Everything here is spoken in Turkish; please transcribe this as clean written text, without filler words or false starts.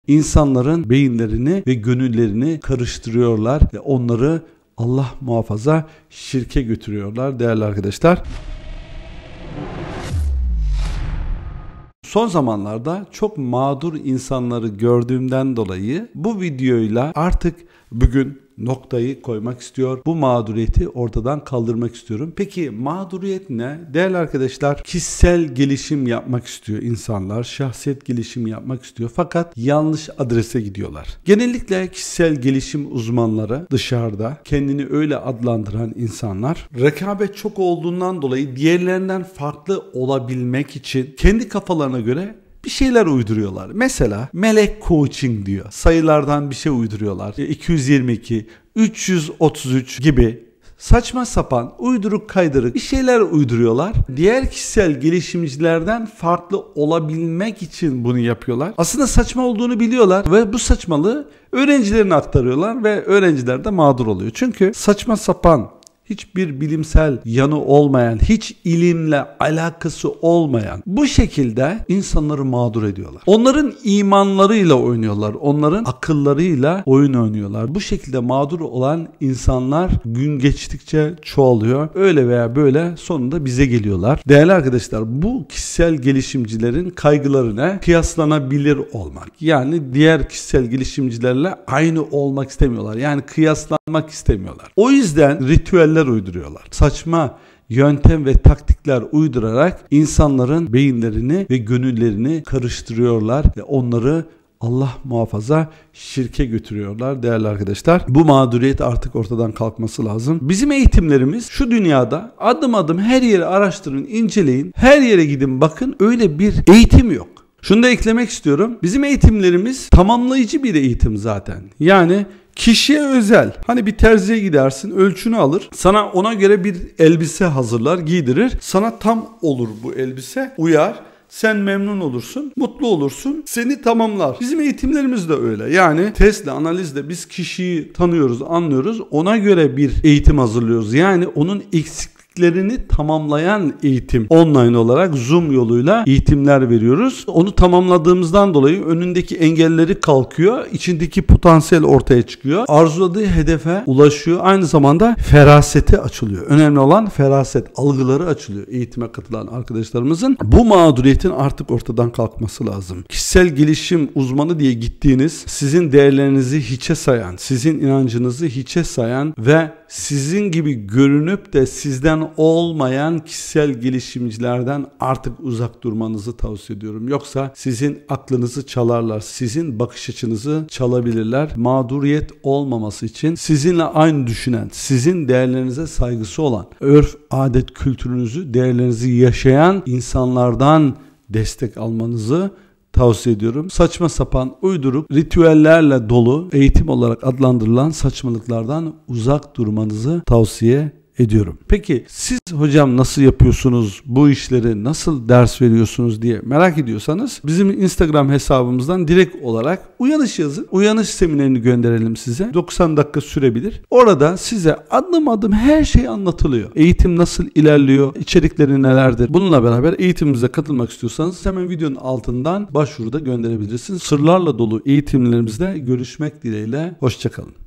İnsanların beyinlerini ve gönüllerini karıştırıyorlar ve onları Allah muhafaza şirke götürüyorlar değerli arkadaşlar. Son zamanlarda çok mağdur insanları gördüğümden dolayı bu videoyla artık bugün noktayı koymak istiyor. Bu mağduriyeti ortadan kaldırmak istiyorum. Peki mağduriyet ne? Değerli arkadaşlar, kişisel gelişim yapmak istiyor insanlar. Şahsiyet gelişimi yapmak istiyor. Fakat yanlış adrese gidiyorlar. Genellikle kişisel gelişim uzmanları dışarıda kendini öyle adlandıran insanlar rekabet çok olduğundan dolayı diğerlerinden farklı olabilmek için kendi kafalarına göre bir şeyler uyduruyorlar. Mesela melek coaching diyor. Sayılardan bir şey uyduruyorlar. 222, 333 gibi saçma sapan, uyduruk kaydırık bir şeyler uyduruyorlar. Diğer kişisel gelişimcilerden farklı olabilmek için bunu yapıyorlar. Aslında saçma olduğunu biliyorlar ve bu saçmalığı öğrencilerine aktarıyorlar ve öğrenciler de mağdur oluyor. Çünkü saçma sapan, hiçbir bilimsel yanı olmayan, hiç ilimle alakası olmayan bu şekilde insanları mağdur ediyorlar. Onların imanlarıyla oynuyorlar. Onların akıllarıyla oyun oynuyorlar. Bu şekilde mağdur olan insanlar gün geçtikçe çoğalıyor. Öyle veya böyle sonunda bize geliyorlar. Değerli arkadaşlar, bu kişisel gelişimcilerin kaygılarına kıyaslanabilir olmak. Yani diğer kişisel gelişimcilerle aynı olmak istemiyorlar. Yani kıyaslanmak istemiyorlar. O yüzden ritüeller uyduruyorlar. Saçma yöntem ve taktikler uydurarak insanların beyinlerini ve gönüllerini karıştırıyorlar ve onları Allah muhafaza şirke götürüyorlar değerli arkadaşlar. Bu mağduriyet artık ortadan kalkması lazım. Bizim eğitimlerimiz şu dünyada adım adım her yeri araştırın, inceleyin, her yere gidin bakın, öyle bir eğitim yok. Şunu da eklemek istiyorum. Bizim eğitimlerimiz tamamlayıcı bir eğitim zaten. Yani kişiye özel. Hani bir terziye gidersin, ölçünü alır. Sana ona göre bir elbise hazırlar, giydirir. Sana tam olur bu elbise, uyar. Sen memnun olursun, mutlu olursun, seni tamamlar. Bizim eğitimlerimiz de öyle. Yani testle, analizle biz kişiyi tanıyoruz, anlıyoruz. Ona göre bir eğitim hazırlıyoruz. Yani onun eksiklerini tamamlayan eğitim. Online olarak Zoom yoluyla eğitimler veriyoruz. Onu tamamladığımızdan dolayı önündeki engelleri kalkıyor. İçindeki potansiyel ortaya çıkıyor. Arzuladığı hedefe ulaşıyor. Aynı zamanda feraseti açılıyor. Önemli olan feraset, algıları açılıyor eğitime katılan arkadaşlarımızın. Bu mağduriyetin artık ortadan kalkması lazım. Kişisel gelişim uzmanı diye gittiğiniz, sizin değerlerinizi hiçe sayan, sizin inancınızı hiçe sayan ve sizin gibi görünüp de sizden olmayan kişisel gelişimcilerden artık uzak durmanızı tavsiye ediyorum. Yoksa sizin aklınızı çalarlar, sizin bakış açınızı çalabilirler. Mağduriyet olmaması için sizinle aynı düşünen, sizin değerlerinize saygısı olan, örf, adet, kültürünüzü, değerlerinizi yaşayan insanlardan destek almanızı tavsiye ediyorum. Saçma sapan, uyduruk, ritüellerle dolu eğitim olarak adlandırılan saçmalıklardan uzak durmanızı tavsiye ediyorum. Peki siz hocam nasıl yapıyorsunuz, bu işleri nasıl ders veriyorsunuz diye merak ediyorsanız bizim Instagram hesabımızdan direkt olarak uyanış yazın. Uyanış seminerini gönderelim size. 90 dakika sürebilir. Orada size adım adım her şey anlatılıyor. Eğitim nasıl ilerliyor, içerikleri nelerdir? Bununla beraber eğitimimize katılmak istiyorsanız hemen videonun altından başvuruda gönderebilirsiniz. Sırlarla dolu eğitimlerimizde görüşmek dileğiyle. Hoşça kalın.